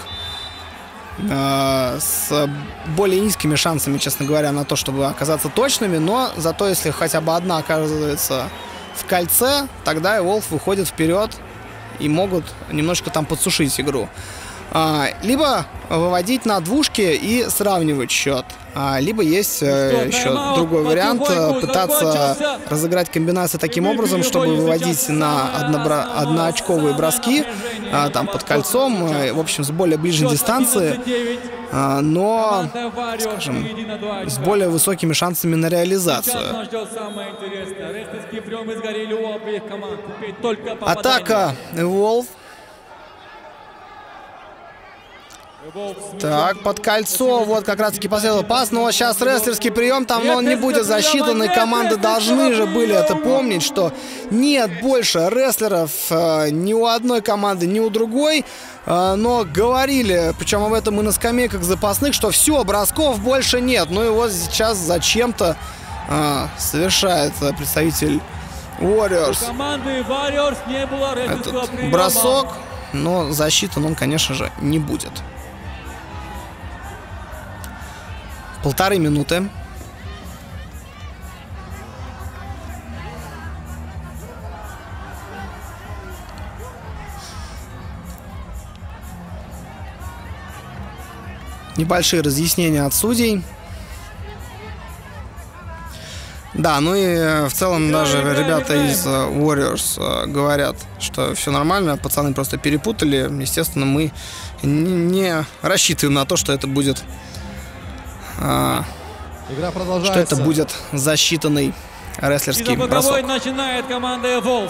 э, с более низкими шансами, честно говоря, на то, чтобы оказаться точными. Но зато, если хотя бы одна оказывается в кольце, тогда Evolve выходит вперед и могут немножко там подсушить игру. А, либо выводить на двушки и сравнивать счет. А, либо есть э, еще другой вариант, пытаться разыграть комбинации таким образом, чтобы выводить на однобра... одноочковые броски, а, там под кольцом, а, в общем, с более ближней дистанции, а, но, скажем, с более высокими шансами на реализацию. Атака Evolve. Так, под кольцо, вот как раз таки последовал пас, но сейчас рестлерский прием, там, но он не будет засчитан, и команды должны же были это помнить, что нет больше рестлеров э, ни у одной команды, ни у другой, э, но говорили, причем об этом и на скамейках запасных, что все, бросков больше нет. Ну и вот сейчас зачем-то э, совершает представитель Warriors этот бросок, но засчитан он, конечно же, не будет. Полторы минуты. Небольшие разъяснения от судей. Да, ну и в целом даже ребята из Warriors говорят, что все нормально, пацаны просто перепутали. Естественно, мы не рассчитываем на то, что это будет а, Игра продолжается. Что это будет засчитанный рестлерский бросок. Начинает команда Evolve.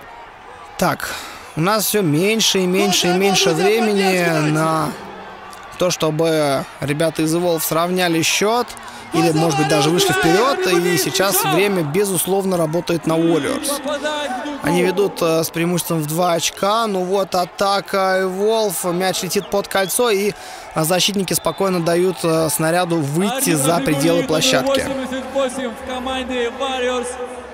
Так, у нас все меньше и меньше и меньше времени на то, чтобы ребята из Evolve сравняли счет, или, может быть, даже вышли вперед. И сейчас время, безусловно, работает на Warriors. Они ведут э, с преимуществом в два очка. Ну вот атака Evolve, мяч летит под кольцо, и защитники спокойно дают э, снаряду выйти за пределы площадки. В команде Warriors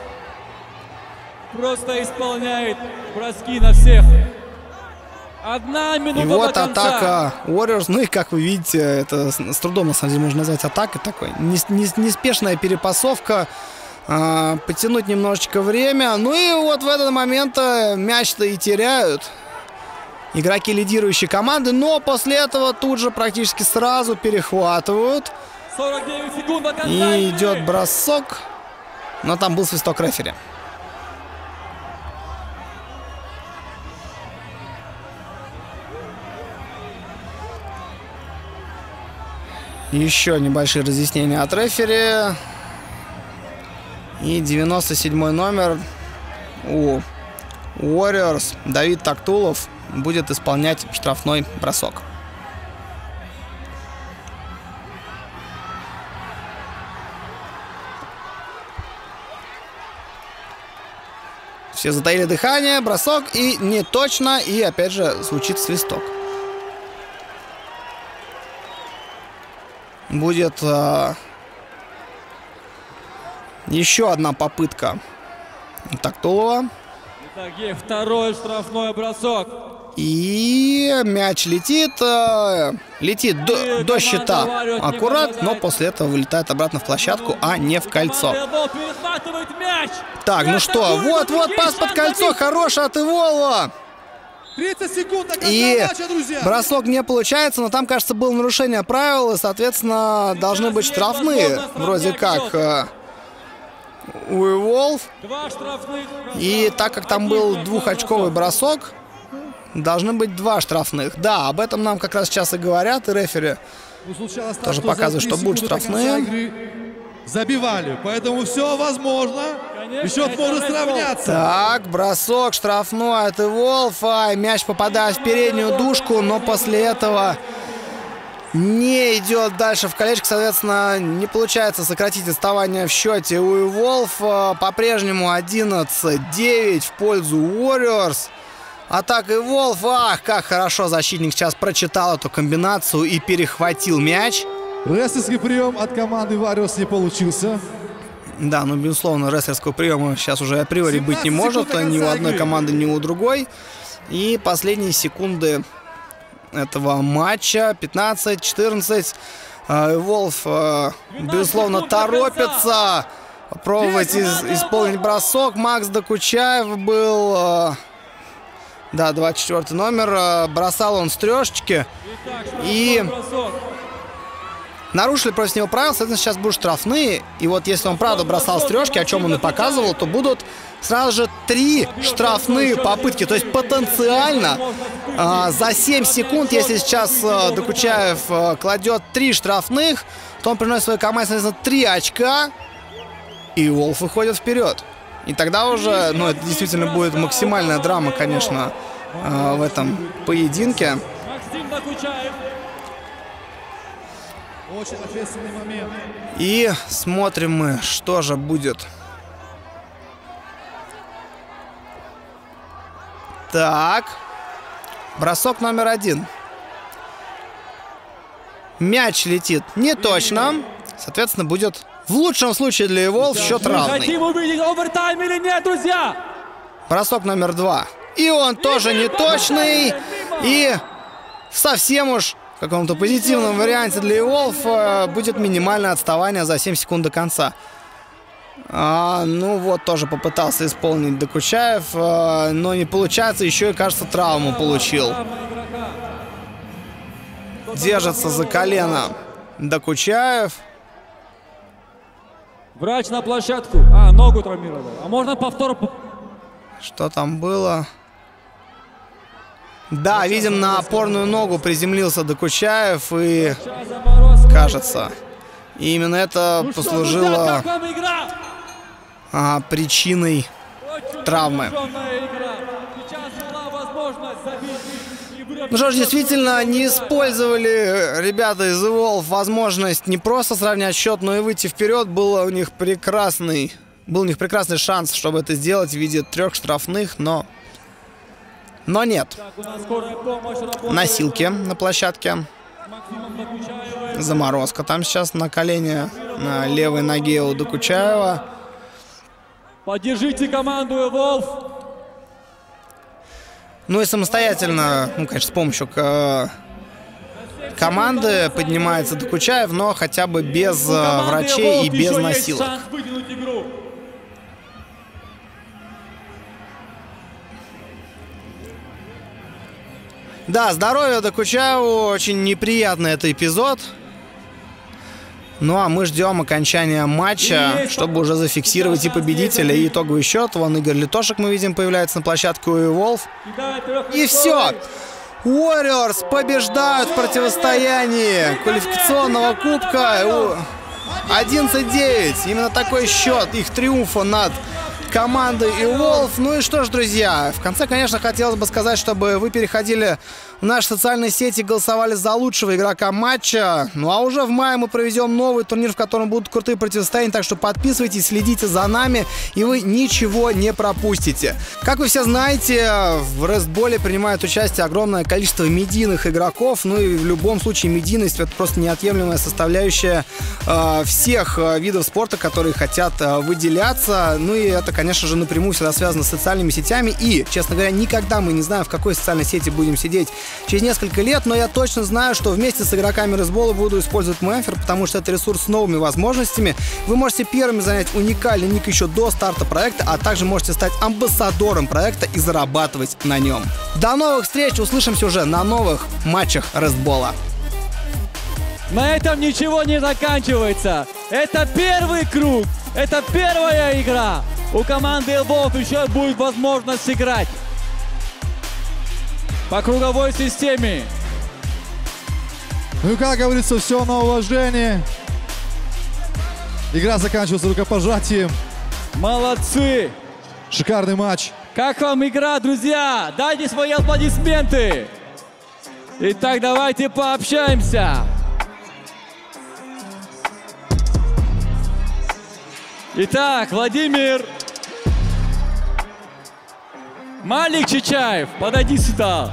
просто исполняет броски на всех. Одна минута. И вот до конца. атака Warriors. Ну и, как вы видите, это с трудом, на самом деле, можно назвать атакой такой. Неспешная перепасовка. А, потянуть немножечко время. Ну и вот в этот момент мяч-то и теряют игроки лидирующей команды. Но после этого тут же практически сразу перехватывают. сорок девять секунд до конца. И идет бросок. Но там был свисток рефери. Еще небольшие разъяснения от рефери. И девяносто седьмой номер у Warriors, Давид Тактулов, будет исполнять штрафной бросок. Все затаили дыхание, бросок, и не точно, и опять же звучит свисток. Будет э, еще одна попытка Тактулова. Итак, есть второй штрафной бросок. И мяч летит, э, летит до, до щита аккурат, но после этого вылетает обратно в площадку, а не в кольцо. Так, ну что, вот-вот пас под кольцо, хороший от Evolve. тридцать секунд до конца И матча, друзья. бросок не получается, но там, кажется, было нарушение правил, и, соответственно, должны быть штрафные, вроде как, э, у Evolve. И так как там был двухочковый бросок, должны быть два штрафных. Да, об этом нам как раз сейчас и говорят, и рефери тоже показывают, что будут штрафные. Забивали, поэтому все возможно. И счет может сравняться. Так, бросок штрафной от Evolve. А, мяч попадает в переднюю дужку, но после этого не идет дальше в колечко. Соответственно, не получается сократить отставание в счете у Evolve. По-прежнему одиннадцать девять в пользу Warriors. Атака Evolve. Ах, как хорошо защитник сейчас прочитал эту комбинацию и перехватил мяч. Рестлерский прием от команды Warriors не получился. Да, ну, безусловно, рестлерского приема сейчас уже априори быть не может ни у одной команды, ни у другой. И последние секунды этого матча. пятнадцать четырнадцать. Evolve, безусловно, торопится попробовать из, исполнить бросок. Макс Докучаев был... Да, двадцать четвёртый номер. Бросал он с трешечки. И... нарушили против него правила, соответственно, сейчас будут штрафные. И вот если он правда бросал с трешки, о чем он и показывал, то будут сразу же три штрафные попытки. То есть потенциально а, за семь секунд, если сейчас а, Докучаев а, кладет три штрафных, то он приносит своей команде, соответственно, три очка. И Evolve выходит вперед. И тогда уже, ну, это действительно будет максимальная драма, конечно, а, в этом поединке. Очень ответственный момент. И смотрим мы, что же будет. Так. Бросок номер один. Мяч летит не точно. Соответственно, будет в лучшем случае для Evolve счет равный. Хотим увидеть овертайм или нет, друзья? Бросок номер два. И он тоже не точный. И совсем уж... в каком-то позитивном варианте для Evolve э, будет минимальное отставание за семь секунд до конца. А, ну вот, тоже попытался исполнить Докучаев, э, но не получается, еще и, кажется, травму получил. Держится за колено Докучаев. Врач на площадку. А, ногу травмировал. А можно повтор? Что там было? Да, видим, на опорную ногу приземлился Докучаев, и, кажется, именно это послужило а, причиной травмы. Ну что ж, действительно, не использовали ребята из Evolve возможность не просто сравнять счет, но и выйти вперед. Было у них прекрасный, был у них прекрасный шанс, чтобы это сделать в виде трех штрафных, но... Но нет. Носилки на площадке. Заморозка там сейчас на колене, на левой ноге у Докучаева. Поддержите команду Evolve. Ну и самостоятельно, ну, конечно, с помощью э, команды поднимается Докучаев, но хотя бы без э, врачей и без носилок. Да, здоровье Докучаеву, очень неприятный это эпизод. Ну а мы ждем окончания матча, чтобы уже зафиксировать и победителя, и итоговый счет. Вон Игорь Литошек, мы видим, появляется на площадке у Evolve. И все! Warriors побеждают в противостоянии квалификационного кубка. одиннадцать девять. Именно такой счет их триумфа над командой Evolve. Ну и что ж, друзья, в конце, конечно, хотелось бы сказать, чтобы вы переходили в наши социальные сети и голосовали за лучшего игрока матча. Ну а уже в мае мы проведем новый турнир, в котором будут крутые противостояния, так что подписывайтесь, следите за нами, и вы ничего не пропустите. Как вы все знаете, в рестболе принимает участие огромное количество медийных игроков, ну и в любом случае медийность — это просто неотъемлемая составляющая э, всех э, видов спорта, которые хотят э, выделяться. Ну и это, конечно же, напрямую всегда связано с социальными сетями, и, честно говоря, никогда мы не знаем, в какой социальной сети будем сидеть через несколько лет, но я точно знаю, что вместе с игроками рестбола буду использовать Мемфер, потому что это ресурс с новыми возможностями. Вы можете первыми занять уникальный ник еще до старта проекта, а также можете стать амбассадором проекта и зарабатывать на нем. До новых встреч, услышимся уже на новых матчах рестбола. На этом ничего не заканчивается. Это первый круг, это первая игра. У команды Evolve еще будет возможность сыграть по круговой системе. Ну, как говорится, все на уважение. Игра заканчивается рукопожатием. Молодцы! Шикарный матч. Как вам игра, друзья? Дайте свои аплодисменты. Итак, давайте пообщаемся. Итак, Владимир. Малик Чичаев, подойди сюда.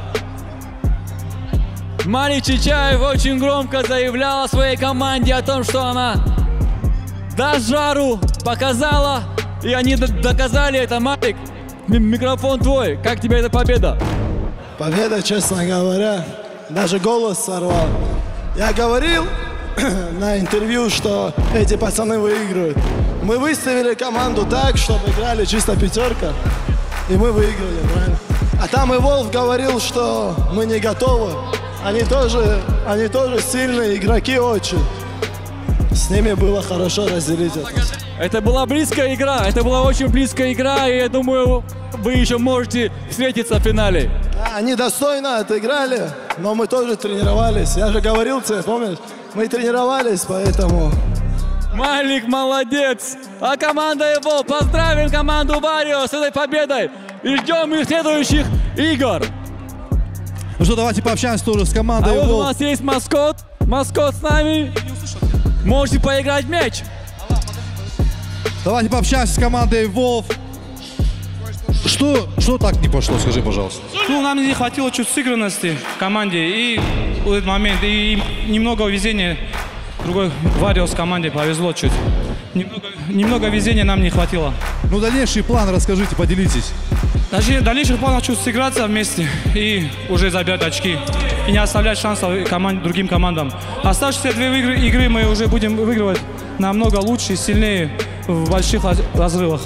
Малик Чичаев очень громко заявлял о своей команде, о том, что она даст жару, показала, и они доказали это. Малик, микрофон твой. Как тебе эта победа? Победа, честно говоря, даже голос сорвал. Я говорил на интервью, что эти пацаны выиграют. Мы выставили команду так, чтобы играли чисто пятерка, и мы выиграли, правильно? А там Evolve говорил, что мы не готовы. Они тоже, они тоже сильные игроки очень. С ними было хорошо разделить это. Это была близкая игра, это была очень близкая игра, и я думаю, вы еще можете встретиться в финале. Да, они достойно отыграли, но мы тоже тренировались. Я же говорил тебе, помнишь? Мы тренировались, поэтому... Малик молодец! А команда Evolve, поздравим команду Warriors с этой победой! И ждем их следующих игр! Ну что, давайте пообщаемся тоже с командой А Evolve. вот у нас есть маскот, маскот с нами. Можете поиграть в мяч. Давайте пообщаемся с командой Evolve. Что, что так не пошло, скажи, пожалуйста. Ну, нам не хватило чуть сыгранности в команде, и в этот момент, и немного везения. Другой Warriors команде повезло чуть. Немного, немного везения нам не хватило. Ну, дальнейший план расскажите, поделитесь. Дальше, дальнейший план чуть сыграться вместе и уже забирать очки. И не оставлять шансов команд, другим командам. Оставшиеся две игры, игры мы уже будем выигрывать намного лучше и сильнее в больших разрывах.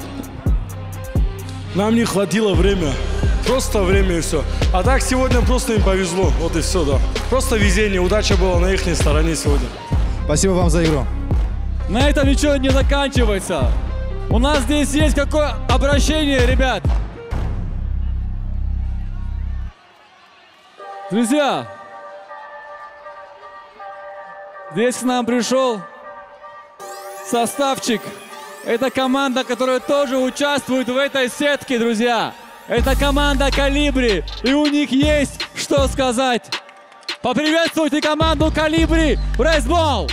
Нам не хватило времени. Просто время и все. А так сегодня просто им повезло. Вот и все, да. Просто везение, удача была на их стороне сегодня. Спасибо вам за игру. На этом ничего не заканчивается. У нас здесь есть какое обращение, ребят. Друзья, здесь к нам пришел составчик. Это команда, которая тоже участвует в этой сетке, друзья. Это команда Колибри, и у них есть что сказать. Поприветствуйте команду Колибри в рейсбол!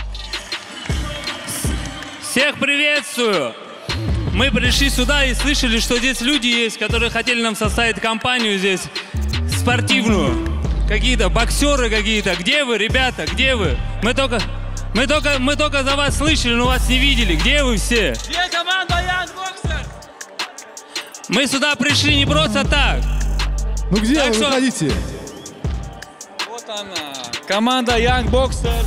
Всех приветствую! Мы пришли сюда и слышали, что здесь люди есть, которые хотели нам составить компанию здесь спортивную. Какие-то боксеры какие-то. Где вы, ребята? Где вы? Мы только, мы только, мы только за вас слышали, но вас не видели. Где вы все? Где команда Young Boxers? Мы сюда пришли не просто так. Ну где Так вы, что- выходите? Вот она. Команда Young Boxers.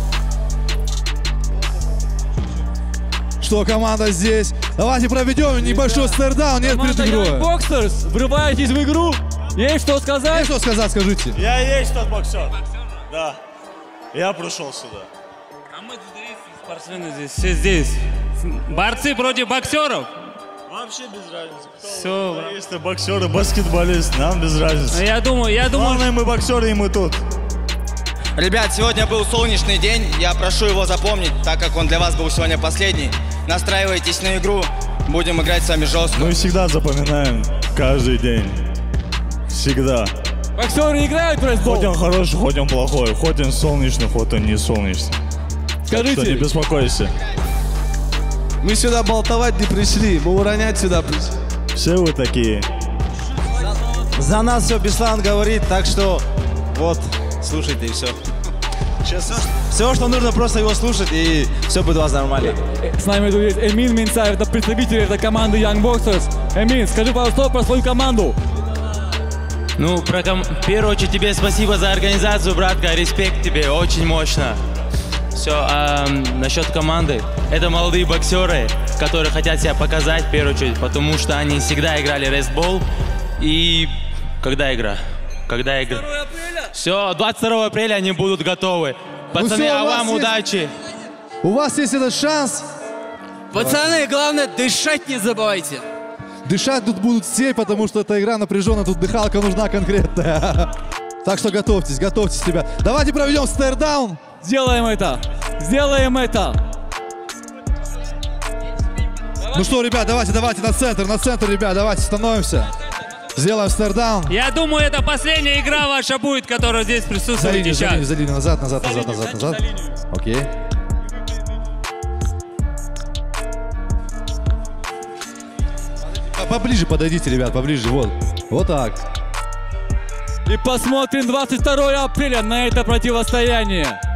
Что команда здесь? Давайте проведем небольшой стейрдаун, нет перед Команда Young игрой. Boxers. Врываетесь в игру. Есть что сказать? Есть что сказать, скажите? Я есть тот боксер. Да. Я пришел сюда. А мы здесь, спортсмены здесь, все здесь. Борцы против боксеров. Вообще без разницы. Кто Все. футболисты, боксеры, баскетболисты, нам без разницы. Я думаю, я думаю, Главное, мы боксеры, и мы тут. Ребят, сегодня был солнечный день, я прошу его запомнить, так как он для вас был сегодня последний. Настраивайтесь на игру, будем играть с вами жестко. Мы всегда запоминаем каждый день. Всегда. Боксеры играют в рейсбол? Хоть он хороший, хоть он плохой, хоть он солнечный, хоть он не солнечный. Скажите. Так что не беспокойся. Мы сюда болтовать не пришли, мы уронять сюда пришли. Все вы такие. За нас все Беслан говорит, так что вот, слушайте и все. Честно. Все, что нужно, просто его слушать, и все будет у вас нормально. С нами тут есть Эмин Минцаев, это представитель этой команды Young Boxers. Эмин, скажи пару слов про свою команду. Ну, про ком... в первую очередь тебе спасибо за организацию, братка, респект тебе, очень мощно. Все, а насчет команды, это молодые боксеры, которые хотят себя показать в первую очередь, потому что они всегда играли рейсбол. И когда игра? Когда игра? Все, двадцать второго апреля они будут готовы. Пацаны, всё, а у вас вам есть- удачи! У вас есть этот шанс. Пацаны, главное, дышать не забывайте. Дышать тут будут все, потому что эта игра напряженная, тут дыхалка нужна конкретная. Так что готовьтесь, готовьтесь, ребят. Давайте проведем стейрдаун. Сделаем это. Сделаем это. Ну что, ребят, давайте, давайте на центр, на центр, ребят, давайте становимся. Сделаем стейрдаун. я думаю, это последняя игра ваша будет, которая здесь За присутствует линию, за сейчас. линию, за линию, назад, назад, назад, назад, назад. Окей. По- Поближе подойдите, ребят, поближе, вот. Вот так. И посмотрим двадцать второго апреля на это противостояние.